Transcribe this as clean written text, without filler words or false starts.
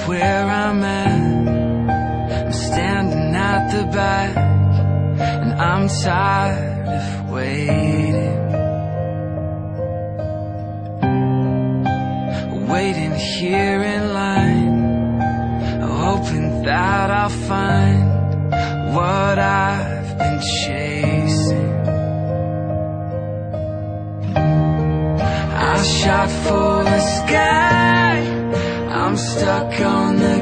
where I'm at. I'm standing at the back, and I'm tired of waiting. Waiting here in line, hoping that I'll find what I've been chasing. I shot for the sky, I'm stuck on the